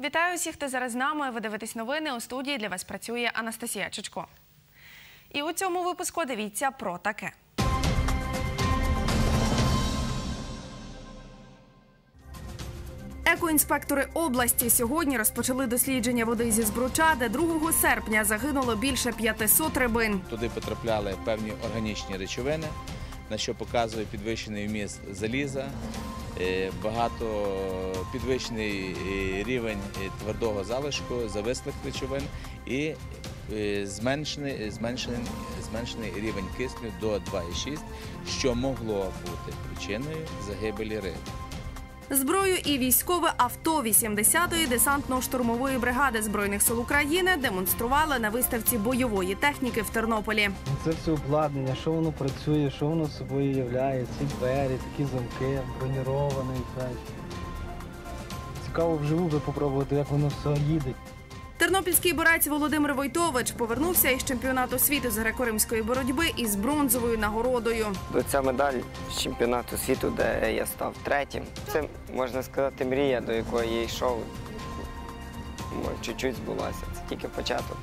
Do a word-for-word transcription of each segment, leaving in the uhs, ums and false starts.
Вітаю всіх, хто зараз з нами. Ви дивитесь новини. У студії для вас працює Анастасія Чичко. І у цьому випуску дивіться про таке. Екоінспектори області сьогодні розпочали дослідження води зі Збруча, де другого серпня загинуло більше п'ятисот рибин. Туди потрапляли певні органічні речовини, на що показує підвищений вміст заліза, багато підвищений рівень твердого залишку, завислих речовин і зменшений, зменшений, зменшений рівень кисню до два і шість, що могло бути причиною загибелі риб. Зброю і військове авто вісімдесятої десантно-штурмової бригади Збройних сил України демонстрували на виставці бойової техніки в Тернополі. Це все обладнання, що воно працює, що воно собою являє, ці двері, такі замки, броніровані. Цікаво вживу би попробувати, як воно все їде. Тернопільський борець Володимир Войтович повернувся із чемпіонату світу з греко-римської боротьби із бронзовою нагородою. Ця медаль з чемпіонату світу, де я став третім, це, можна сказати, мрія, до якої я йшов. Чуть-чуть збулася, це тільки початок.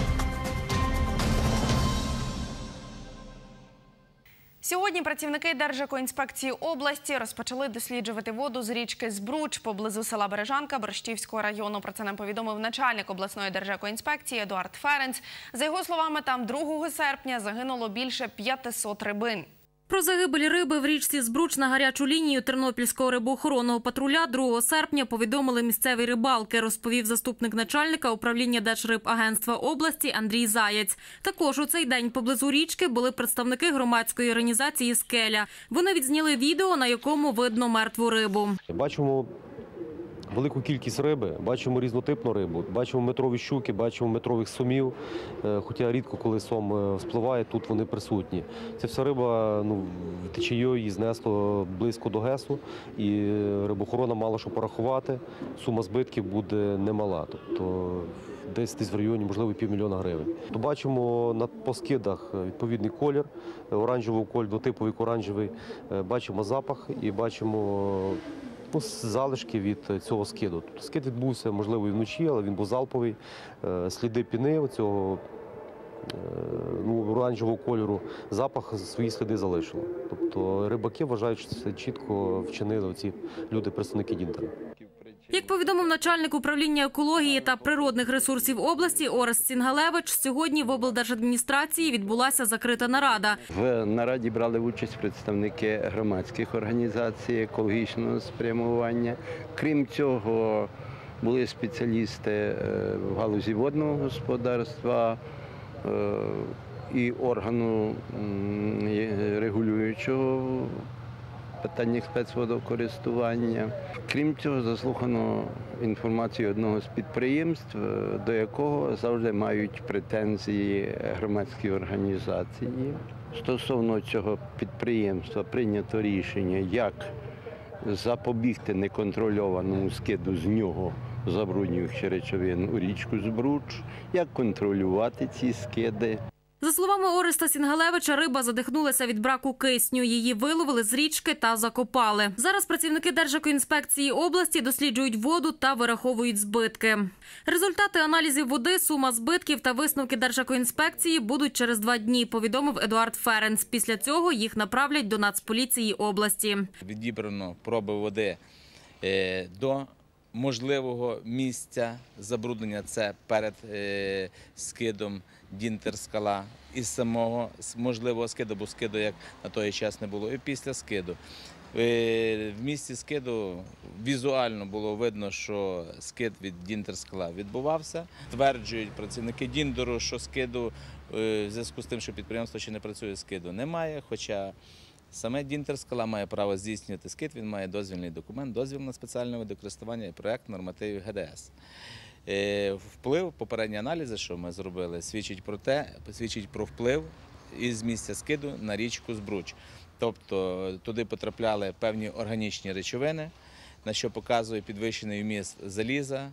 Сьогодні працівники Держекоінспекції області розпочали досліджувати воду з річки Збруч поблизу села Бережанка Борщівського району. Про це нам повідомив начальник обласної Держекоінспекції Едуард Ференц. За його словами, там другого серпня загинуло більше п'ятисот рибин. Про загибель риби в річці Збруч на гарячу лінію Тернопільського рибоохоронного патруля другого серпня повідомили місцеві рибалки, розповів заступник начальника управління Держрибагентства області Андрій Заєць. Також у цей день поблизу річки були представники громадської організації «Скеля». Вони відзняли відео, на якому видно мертву рибу. Бачимо велику кількість риби, бачимо різнотипну рибу, бачимо метрові щуки, бачимо метрових сомів, хоча рідко коли сом спливає, тут вони присутні. Ця вся риба, ну, течією її знесло близько до ГЕСу, і рибоохорона мала що порахувати, сума збитків буде немала, тобто десь, десь в районі, можливо, півмільйона гривень. То бачимо на по скидах відповідний колір, оранжевий колір, двотиповий оранжевий, бачимо запах і бачимо залишки від цього скиду. Скид відбувся, можливо, і вночі, але він був залповий. Сліди піни цього ну, оранжевого кольору, запах свої сліди залишило. Тобто рибаки вважають, що це чітко вчинили ці люди, представники Дінтера. Як повідомив начальник управління екології та природних ресурсів області Орест Сінгалевич, сьогодні в облдержадміністрації відбулася закрита нарада. В нараді брали участь представники громадських організацій, екологічного спрямування. Крім цього, були спеціалісти в галузі водного господарства і органу регулюючого питаннях спецводокористування. Крім цього, заслухано інформацію одного з підприємств, до якого завжди мають претензії громадські організації. Стосовно цього підприємства прийнято рішення, як запобігти неконтрольованому скиду з нього забруднюючих речовин у річку Збруч, як контролювати ці скиди. За словами Ореста Сінгалевича, риба задихнулася від браку кисню. Її виловили з річки та закопали. Зараз працівники Держекоінспекції області досліджують воду та вираховують збитки. Результати аналізів води, сума збитків та висновки Держекоінспекції будуть через два дні, повідомив Едуард Ференц. Після цього їх направлять до Нацполіції області. Відібрано проби води до можливого місця забруднення, це перед е, скидом Дінтер-скала, із самого можливого скиду, бо скиду як на той час не було, і після скиду. Е, в місці скиду візуально було видно, що скид від Дінтер-скала відбувався. Тверджують працівники Діндеру, що скиду, е, в зв'язку з тим, що підприємство ще не працює, скиду немає, хоча саме Дінтер-скала має право здійснювати скид, він має дозвільний документ, дозвіл на спеціальне видокористування і проєкт нормативів ге де ес. Вплив, попередні аналізи, що ми зробили, свідчить про те, свідчить про вплив із місця скиду на річку Збруч. Тобто туди потрапляли певні органічні речовини, на що показує підвищений вміст заліза,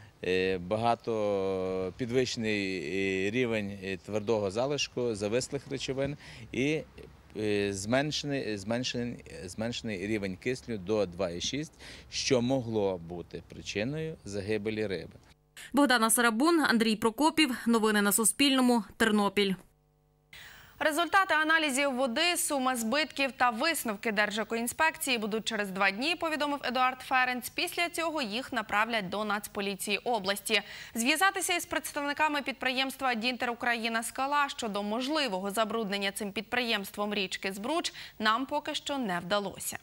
багато підвищений рівень твердого залишку, завислих речовин і зменшений, зменшений, зменшений рівень кисню до два і шість, що могло бути причиною загибелі риби. Богдана Сарабун, Андрій Прокопів. Новини на Суспільному. Тернопіль. Результати аналізів води, сума збитків та висновки Держекоінспекції будуть через два дні, повідомив Едуард Ференц. Після цього їх направлять до Нацполіції області. Зв'язатися із представниками підприємства «Дінтер Україна Скала» щодо можливого забруднення цим підприємством річки Збруч нам поки що не вдалося.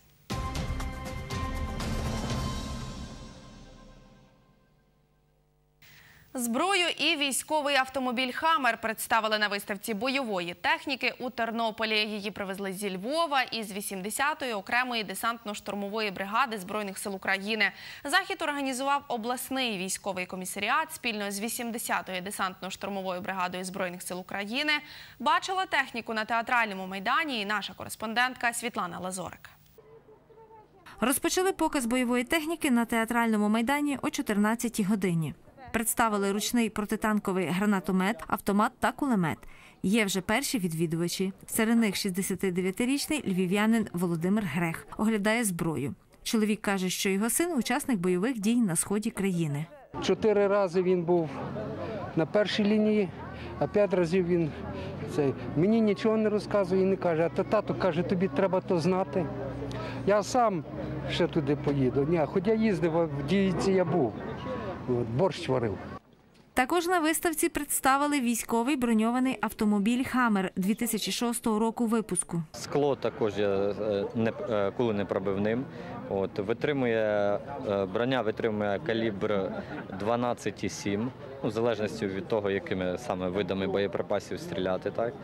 Зброю і військовий автомобіль «Хаммер» представили на виставці бойової техніки у Тернополі. Її привезли зі Львова із вісімдесятої окремої десантно-штурмової бригади Збройних сил України. Захід організував обласний військовий комісаріат спільно з вісімдесятою десантно-штурмовою бригадою Збройних сил України. Бачила техніку на театральному майдані і наша кореспондентка Світлана Лазорик. Розпочали показ бойової техніки на театральному майдані о чотирнадцятій годині. Представили ручний протитанковий гранатомет, автомат та кулемет. Є вже перші відвідувачі. Серед них шістдесятидев'ятирічний львів'янин Володимир Грех. Оглядає зброю. Чоловік каже, що його син – учасник бойових дій на сході країни. Чотири рази він був на першій лінії, а п'ять разів він цей, мені нічого не розказує і не каже. А тато каже, тобі треба то знати. Я сам ще туди поїду. Ні, хоч я їздив, в дійці я був. Борщ варив. Також на виставці представили військовий броньований автомобіль «Хаммер» дві тисячі шостого року випуску. Скло також є куленепробивним. От, витримує, броня витримує калібр дванадцять і сім, ну, в залежності від того, якими саме видами боєприпасів стріляти. Так.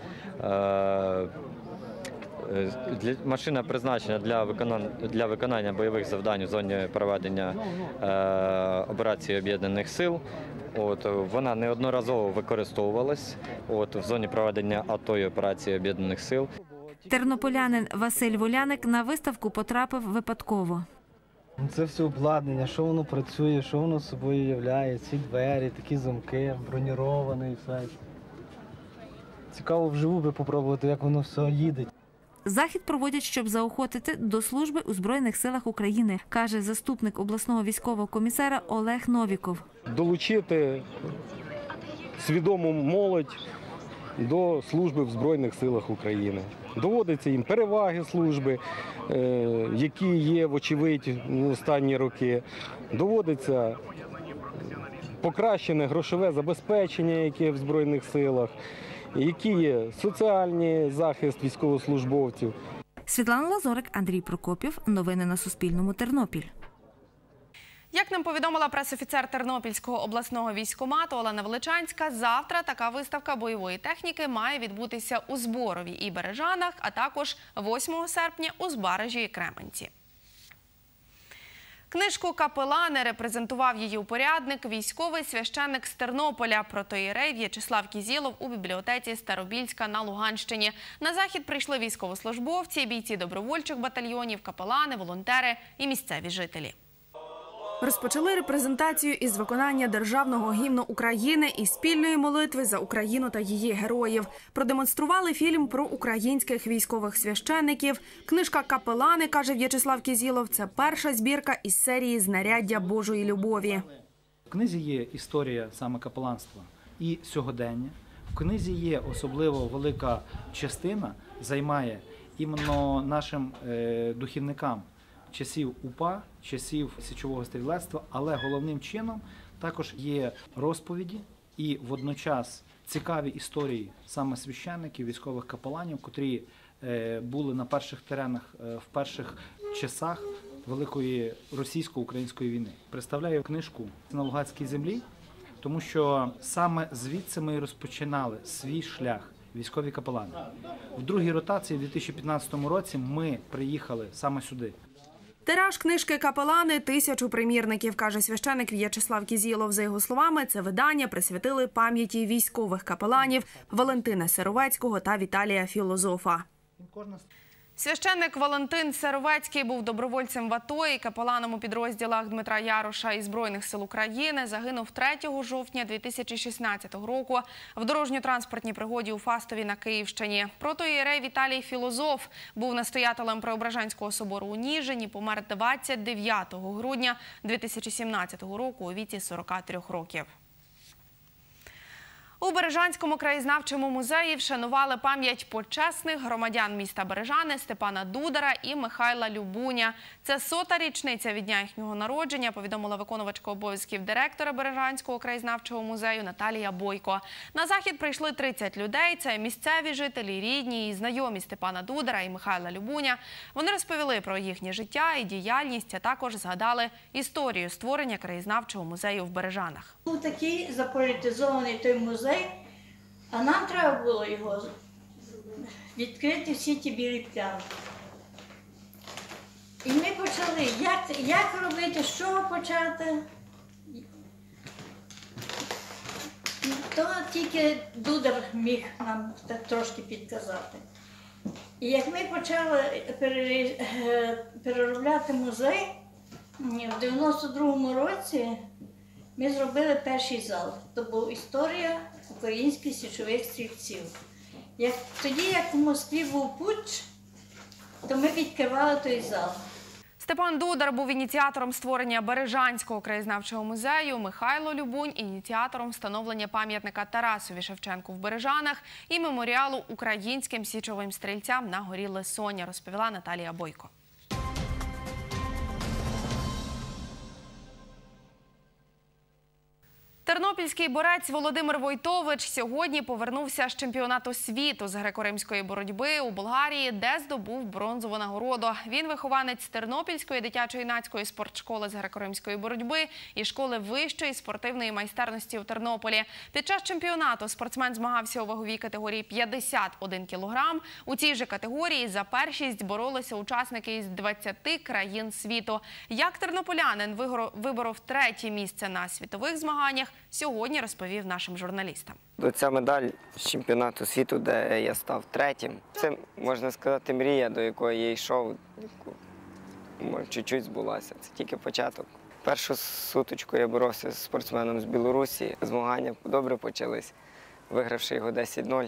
Машина призначена для виконання, для виконання бойових завдань у зоні проведення е, операції Об'єднаних сил. От, вона неодноразово використовувалась от, в зоні проведення АТО і операції Об'єднаних сил. Тернополянин Василь Воляник на виставку потрапив випадково. Це все обладнання, що воно працює, що воно собою являє, ці двері, такі замки, броніровані і все. Цікаво вживу би попробувати, як воно все їде. Захід проводять, щоб заохотити до служби у Збройних силах України, каже заступник обласного військового комісара Олег Новіков. Долучити свідому молодь до служби в Збройних силах України. Доводиться їм переваги служби, які є, вочевидь, в останні роки. Доводиться покращене грошове забезпечення, яке в Збройних силах. Які є соціальний захист військовослужбовців. Світлана Лазорик, Андрій Прокопів. Новини на Суспільному. Тернопіль. Як нам повідомила пресофіцер Тернопільського обласного військкомату Олена Величанська, завтра така виставка бойової техніки має відбутися у Зборові і Бережанах, а також восьмого серпня у Збаражі і Кременці. Книжку «Капелани» репрезентував її упорядник, військовий священник з Тернополя, протоієрей В'ячеслав Кізілов у бібліотеці Старобільська на Луганщині. На захід прийшли військовослужбовці, бійці добровольчих батальйонів, капелани, волонтери і місцеві жителі. Розпочали репрезентацію із виконання Державного гімну України і спільної молитви за Україну та її героїв. Продемонстрували фільм про українських військових священників. Книжка «Капелани», каже В'ячеслав Кізілов, це перша збірка із серії «Знаряддя Божої любові». В книзі є історія саме капеланства і сьогодення. В книзі є особливо велика частина, займає іменно нашим е, духівникам часів УПА, часів січового стрілецтва, але головним чином також є розповіді і водночас цікаві історії саме священників, військових капеланів, котрі були на перших теренах в перших часах Великої російсько-української війни. Представляю книжку «На Луганській землі», тому що саме звідси ми розпочинали свій шлях військові капелани. В другій ротації в дві тисячі п'ятнадцятому році ми приїхали саме сюди. Тираж книжки «Капелани» – тисячу примірників, каже священик В'ячеслав Кізілов. За його словами, це видання присвятили пам'яті військових капеланів Валентина Сировецького та Віталія Філозофа. Священник Валентин Серовецький був добровольцем в АТО і капеланом у підрозділах Дмитра Яроша і Збройних сил України. Загинув третього жовтня дві тисячі шістнадцятого року в дорожньо-транспортній пригоді у Фастові на Київщині. Протоієрей Віталій Філозоф був настоятелем Преображенського собору у Ніжині, помер двадцять дев'ятого грудня дві тисячі сімнадцятого року у віці сорока трьох років. У Бережанському краєзнавчому музеї вшанували пам'ять почесних громадян міста Бережани Степана Дудара і Михайла Любуня. Це сота річниця від дня їхнього народження, повідомила виконувачка обов'язків директора Бережанського краєзнавчого музею Наталія Бойко. На захід прийшли тридцять людей. Це місцеві жителі, рідні і знайомі Степана Дудара і Михайла Любуня. Вони розповіли про їхнє життя і діяльність, а також згадали історію створення краєзнавчого музею в Бережанах. Був такий заполітизований той музей, а нам треба було його відкрити всі ті білі плями. І ми почали, як, як робити, з чого почати. То тільки Дудар міг нам так трошки підказати. І як ми почали переробляти музей, в дев'яносто другому році ми зробили перший зал. То була історія українських січових стрільців. Як, тоді, як у Москві був путч, то ми відкривали той зал. Степан Дудар був ініціатором створення Бережанського краєзнавчого музею, Михайло Любунь – ініціатором встановлення пам'ятника Тарасові Шевченку в Бережанах і меморіалу українським січовим стрільцям на горі Лисоня, розповіла Наталія Бойко. Тернопільський борець Володимир Войтович сьогодні повернувся з чемпіонату світу з греко-римської боротьби у Болгарії, де здобув бронзову нагороду. Він вихованець Тернопільської дитячо-юнацької спортшколи з греко-римської боротьби і школи вищої спортивної майстерності у Тернополі. Під час чемпіонату спортсмен змагався у ваговій категорії п'ятдесят один кілограм. У цій же категорії за першість боролися учасники із двадцяти країн світу. Як тернополянин виборов третє місце на світових змаганнях, сьогодні розповів нашим журналістам. Ця медаль з чемпіонату світу, де я став третім, це, можна сказати, мрія, до якої я йшов, чуть-чуть збулася. Це тільки початок. Першу сутичку я боровся з спортсменом з Білорусі. Змагання добре почались, вигравши його десять нуль.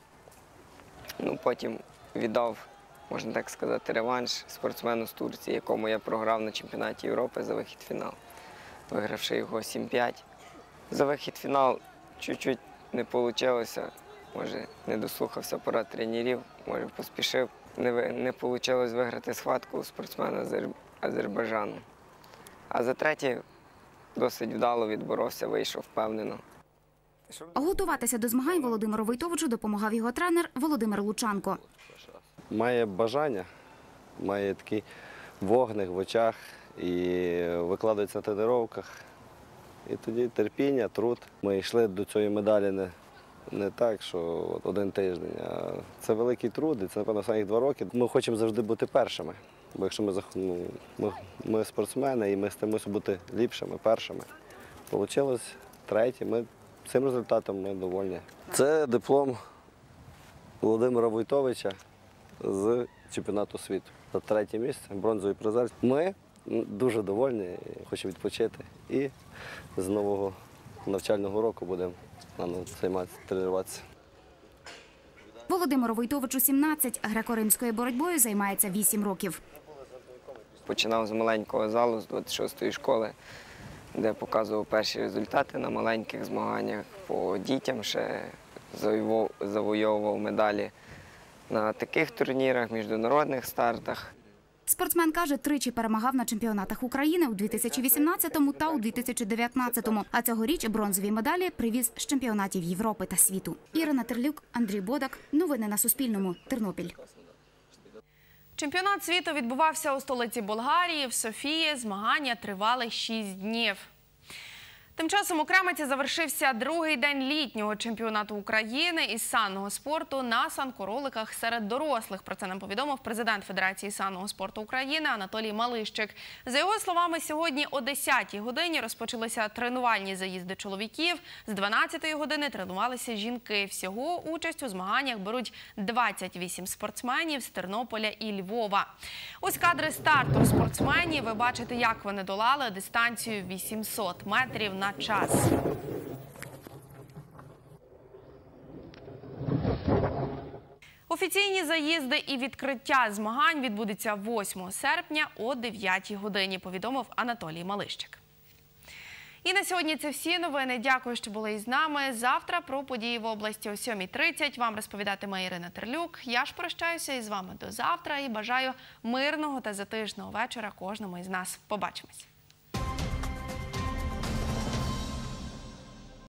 Ну, потім віддав, можна так сказати, реванш спортсмену з Турції, якому я програв на чемпіонаті Європи за вихід в фінал, вигравши його сім п'ять. За вихід в фінал чуть-чуть не вийшло, може не дослухався порад тренерів, може поспішив. Не, не вийшло виграти схватку у спортсмена з Азербайджану. А за третє досить вдало відборовся, вийшов впевнено. Готуватися до змагань Володимиру Войтовичу допомагав його тренер Володимир Лучанко. Має бажання, має такий вогник в очах і викладається на тренуваннях. І тоді терпіння, труд. Ми йшли до цієї медалі не, не так, що от один тиждень, а це великий труд, і це, напевно, останні два роки. Ми хочемо завжди бути першими, бо якщо ми, ну, ми, ми спортсмени і ми стремимося бути ліпшими, першими. Вийшло третє, ми цим результатом ми довольні. Це диплом Володимира Войтовича з чемпіонату світу. За третє місце, бронзовий призер. Ми дуже довольні, хочемо відпочити і з нового навчального року будемо займатися, тренуватися. Володимиру Войтовичу сімнадцять, греко-римською боротьбою займається вісім років. Починав з маленького залу, з двадцять шостої школи, де показував перші результати на маленьких змаганнях. По дітям ще завойовував медалі на таких турнірах, міжнародних стартах. Спортсмен каже, тричі перемагав на чемпіонатах України у дві тисячі вісімнадцятому та у дві тисячі дев'ятнадцятому. А цьогоріч бронзові медалі привіз з чемпіонатів Європи та світу. Ірина Терлюк, Андрій Бодак. Новини на Суспільному. Тернопіль. Чемпіонат світу відбувався у столиці Болгарії, в Софії. Змагання тривали шість днів. Тим часом у Кременці завершився другий день літнього чемпіонату України із санного спорту на санкороликах серед дорослих. Про це нам повідомив президент Федерації санного спорту України Анатолій Малищик. За його словами, сьогодні о десятій годині розпочалися тренувальні заїзди чоловіків. З дванадцятої години тренувалися жінки. Всього участь у змаганнях беруть двадцять вісім спортсменів з Тернополя і Львова. Ось кадри старту спортсменів. Ви бачите, як вони долали дистанцію вісімсот метрів на час. Офіційні заїзди і відкриття змагань відбудеться восьмого серпня о дев'ятій годині, повідомив Анатолій Малищик. І на сьогодні це всі новини. Дякую, що були із нами. Завтра про події в області о сьомій тридцять вам розповідатиме Ірина Терлюк. Я ж прощаюся із вами до завтра і бажаю мирного та затишного вечора кожному із нас. Побачимось.